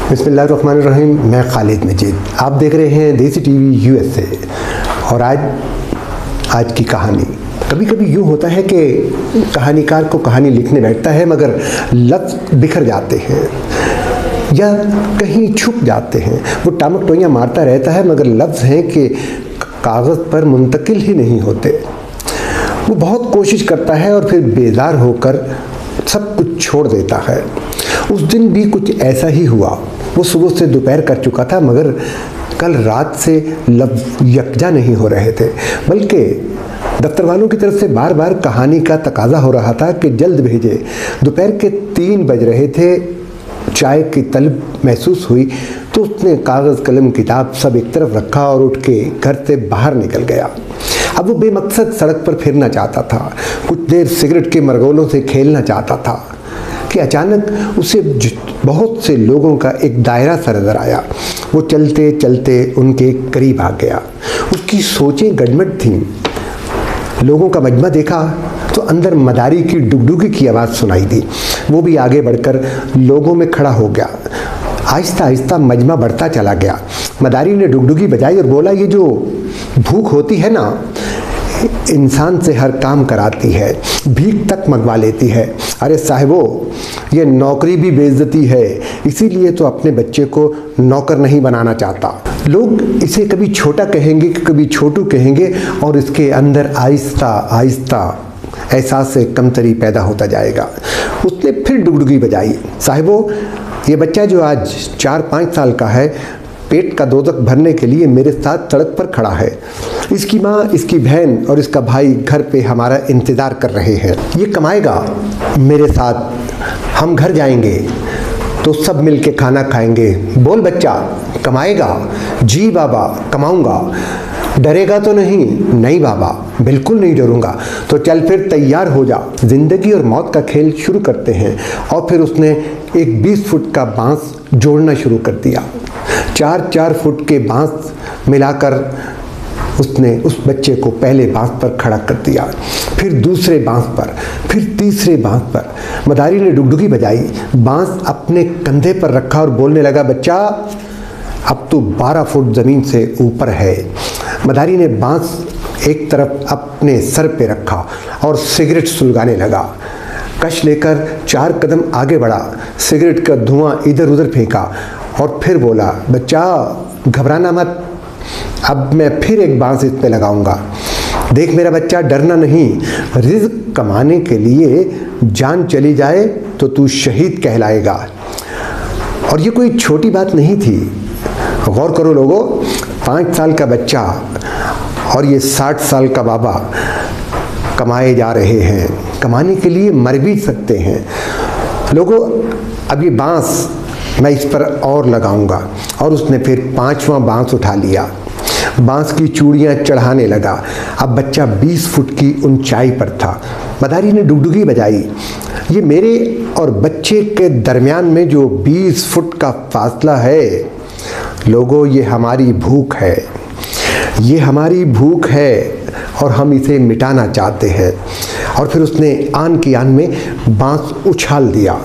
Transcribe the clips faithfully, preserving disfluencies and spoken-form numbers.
बिस्मिल्लाहिर्रहमानिर्रहीम। मैं खालिद मजीद, आप देख रहे हैं देसी टीवी यूएसए। और आज आज की कहानी। कभी कभी यूँ होता है कि कहानीकार को कहानी लिखने बैठता है मगर लफ्ज़ बिखर जाते हैं या कहीं छुप जाते हैं। वो टामक टोइयाँ मारता रहता है मगर लफ्ज़ हैं कि कागज़ पर मुंतकिल ही नहीं होते। वो बहुत कोशिश करता है और फिर बेजार होकर सब कुछ छोड़ देता है। उस दिन भी कुछ ऐसा ही हुआ। वो सुबह से दोपहर कर चुका था मगर कल रात से लफ्ज़ यकजा नहीं हो रहे थे, बल्कि दफ्तर वालों की तरफ से बार बार कहानी का तकाजा हो रहा था कि जल्द भेजे। दोपहर के तीन बज रहे थे। चाय की तलब महसूस हुई तो उसने कागज़ कलम किताब सब एक तरफ रखा और उठ के घर से बाहर निकल गया। अब वो बेमकसद सड़क पर फिरना चाहता था, कुछ देर सिगरेट के मरगोलों से खेलना चाहता था कि अचानक उसे बहुत से लोगों का एक दायरा सा नजर आया। वो चलते चलते उनके करीब आ गया। उसकी सोचें गड़बड़ थीं। लोगों का मजमा देखा तो अंदर मदारी की डुगडुगी की आवाज़ सुनाई दी। वो भी आगे बढ़कर लोगों में खड़ा हो गया। आहिस्ता आहिस्ता मजमा बढ़ता चला गया। मदारी ने डुगडुगी बजाई और बोला, ये जो भूख होती है ना, इंसान से हर काम कराती है, भीख तक मंगवा लेती है। अरे साहिबो, ये नौकरी भी बेइज्जती है, इसीलिए तो अपने बच्चे को नौकर नहीं बनाना चाहता। लोग इसे कभी छोटा कहेंगे, कभी छोटू कहेंगे और इसके अंदर आहिस्ता आहिस्ता एहसास से कमतरी पैदा होता जाएगा। उसने फिर डुगडुगी बजाई। साहिबो, ये बच्चा जो आज चार पाँच साल का है, पेट का दोजख भरने के लिए मेरे साथ सड़क पर खड़ा है। इसकी माँ, इसकी बहन और इसका भाई घर पे हमारा इंतज़ार कर रहे हैं। ये कमाएगा मेरे साथ, हम घर जाएंगे तो सब मिल के खाना खाएंगे। बोल बच्चा, कमाएगा? जी बाबा, कमाऊंगा। डरेगा तो नहीं? नहीं बाबा, बिल्कुल नहीं डरूंगा। तो चल फिर तैयार हो जा, जिंदगी और मौत का खेल शुरू करते हैं। और फिर उसने एक बीस फुट का बांस जोड़ना शुरू कर दिया। चार चार फुट के बांस मिलाकर उसने उस बच्चे को पहले बांस पर खड़ा कर दिया, फिर दूसरे बांस पर, फिर तीसरे बांस पर। मदारी ने डुगडुगी बजाई, बांस अपने कंधे पर रखा और बोलने लगा, बच्चा अब तो बारह फुट ज़मीन से ऊपर है। मदारी ने बांस एक तरफ अपने सर पे रखा और सिगरेट सुलगाने लगा। कश लेकर चार कदम आगे बढ़ा, सिगरेट का धुआं इधर उधर फेंका और फिर बोला, बच्चा घबराना मत, अब मैं फिर एक बांस इस पे लगाऊंगा। देख मेरा बच्चा, डरना नहीं। रिज़्क कमाने के लिए जान चली जाए तो तू शहीद कहलाएगा। और ये कोई छोटी बात नहीं थी। गौर करो लोगों, पाँच साल का बच्चा और ये साठ साल का बाबा कमाए जा रहे हैं। कमाने के लिए मर भी सकते हैं। लोगों, अब ये बांस मैं इस पर और लगाऊंगा। और उसने फिर पांचवा बांस उठा लिया, बांस की चूड़ियां चढ़ाने लगा। अब बच्चा बीस फुट की ऊंचाई पर था। मदारी ने डुगडुगी बजाई। ये मेरे और बच्चे के दरमियान में जो बीस फुट का फासला है, लोगों, ये हमारी भूख है। ये हमारी भूख है और हम इसे मिटाना चाहते हैं। और फिर उसने आन की आन में बांस उछाल दिया।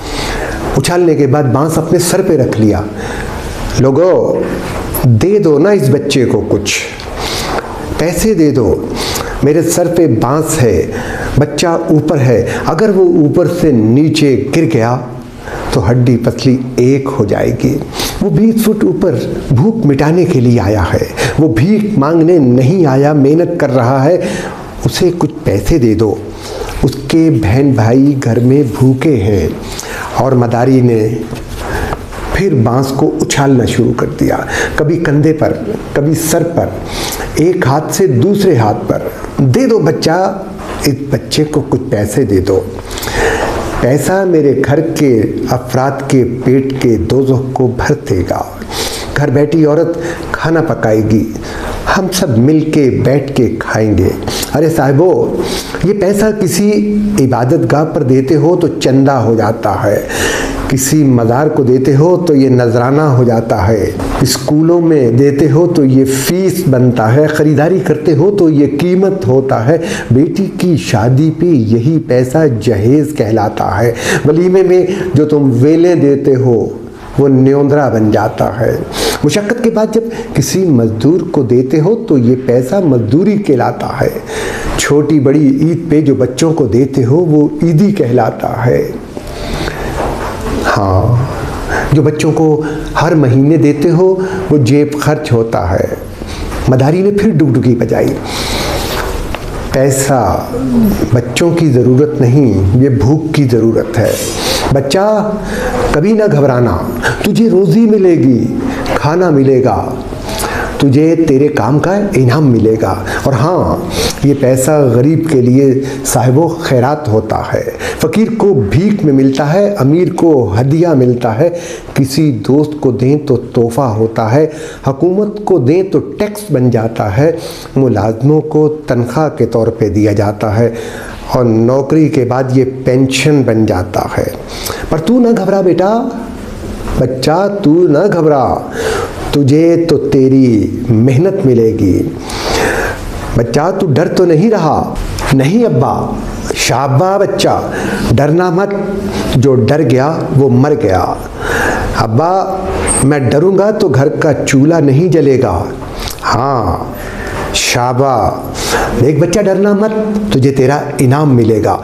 उछालने के बाद बांस अपने सर पे रख लिया। लोगों, दे दो ना इस बच्चे को, कुछ पैसे दे दो। मेरे सर पे बांस है, बच्चा ऊपर है। अगर वो ऊपर से नीचे गिर गया तो हड्डी पसली एक हो जाएगी। वो बीस फुट ऊपर भूख मिटाने के लिए आया है। वो भीख मांगने नहीं आया, मेहनत कर रहा है। उसे कुछ पैसे दे दो। उसके बहन भाई घर में भूखे हैं। और मदारी ने फिर बांस को उछालना शुरू कर दिया, कभी कंधे पर, कभी सर पर, एक हाथ से दूसरे हाथ पर। दे दो बच्चा, इस बच्चे को कुछ पैसे दे दो। पैसा मेरे घर के अफराद के पेट के दोज़ख को भर देगा। घर बैठी औरत खाना पकाएगी, हम सब मिल के बैठ के खाएंगे। अरे साहिबो, ये पैसा किसी इबादत गाह पर देते हो तो चंदा हो जाता है, किसी मज़ार को देते हो तो ये नजराना हो जाता है, स्कूलों में देते हो तो ये फीस बनता है, ख़रीदारी करते हो तो ये कीमत होता है, बेटी की शादी पे यही पैसा जहेज़ कहलाता है, वलीमे में जो तुम वेलें देते हो वो न्योंदरा बन जाता है। मुशक्क़त के बाद जब किसी मज़दूर को देते हो तो ये पैसा मज़दूरी कहलाता है। छोटी बड़ी ईद पे जो बच्चों को देते हो वो ईदी कहलाता है। हाँ, जो बच्चों को हर महीने देते हो वो जेब खर्च होता है। मदारी ने फिर डुगडुगी बजाई। पैसा बच्चों की ज़रूरत नहीं, ये भूख की ज़रूरत है। बच्चा, कभी ना घबराना, तुझे रोज़ी मिलेगी, खाना मिलेगा, तुझे तेरे काम का इनाम मिलेगा। और हाँ, ये पैसा गरीब के लिए साहिबो खैरात होता है। फ़कीर को भीख में मिलता है, अमीर को हदिया मिलता है, किसी दोस्त को दें तो तोहफ़ा होता है, हुकूमत को दें तो टैक्स बन जाता है, मुलाजमों को तनख्वाह के तौर पे दिया जाता है और नौकरी के बाद ये पेंशन बन जाता है। पर तू ना घबरा बेटा, बच्चा तू ना घबरा, तुझे तो तेरी मेहनत मिलेगी। बच्चा तू डर तो नहीं रहा? नहीं अब्बा। शाबा बच्चा, डरना मत, जो डर गया वो मर गया। अब्बा, मैं डरूंगा तो घर का चूल्हा नहीं जलेगा। हाँ शाबा। देख बच्चा, डरना मत, तुझे तेरा इनाम मिलेगा।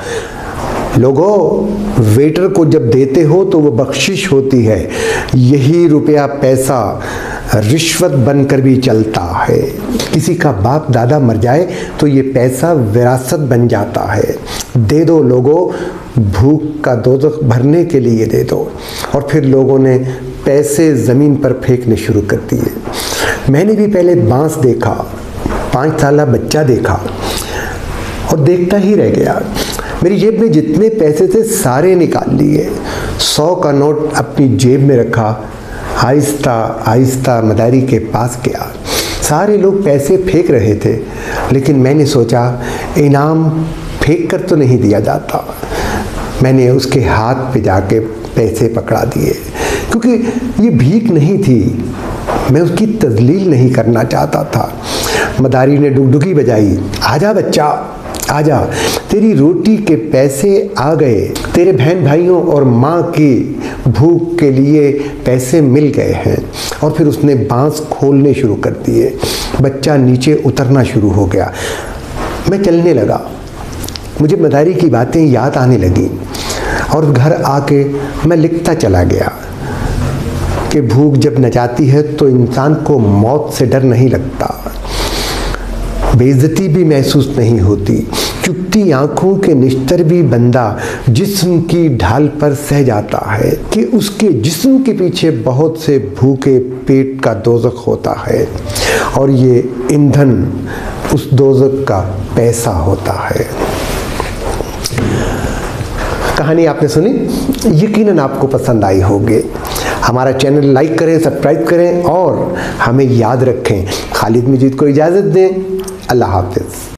लोगों, वेटर को जब देते हो तो वो बख्शिश होती है। यही रुपया पैसा रिश्वत बनकर भी चलता है। किसी का बाप दादा मर जाए तो ये पैसा विरासत बन जाता है। दे दो लोगों, भूख का दोज़ख भरने के लिए दे दो। और फिर लोगों ने पैसे ज़मीन पर फेंकने शुरू कर दिए। मैंने भी पहले बांस देखा, पाँच साल बच्चा देखा और देखता ही रह गया। मेरी जेब में जितने पैसे थे सारे निकाल लिए। सौ का नोट अपनी जेब में रखा, आहिस्ता आहिस्ता मदारी के पास गया। सारे लोग पैसे फेंक रहे थे, लेकिन मैंने सोचा इनाम फेंक कर तो नहीं दिया जाता। मैंने उसके हाथ पे जाके पैसे पकड़ा दिए, क्योंकि ये भीख नहीं थी, मैं उसकी तजलील नहीं करना चाहता था। मदारी ने डुगडुगी बजाई। आजा बच्चा, आजा, तेरी रोटी के पैसे आ गए, तेरे बहन भाइयों और माँ की भूख के लिए पैसे मिल गए हैं। और फिर उसने बांस खोलने शुरू कर दिए। बच्चा नीचे उतरना शुरू हो गया। मैं चलने लगा। मुझे मदारी की बातें याद आने लगी और घर आके मैं लिखता चला गया कि भूख जब नचाती है तो इंसान को मौत से डर नहीं लगता, बेइज्जती भी महसूस नहीं होती। चुपती आंखों के निश्तर भी बंदा जिस्म की ढाल पर सह जाता है कि उसके जिस्म के पीछे बहुत से भूखे पेट का दोज़ख होता है और ये ईंधन उस दोज़ख का पैसा होता है। कहानी आपने सुनी, यकीनन आपको पसंद आई होगी। हमारा चैनल लाइक करें, सब्सक्राइब करें और हमें याद रखें। खालिद मजीद को इजाज़त दें। अल्लाह हाफ़िज़।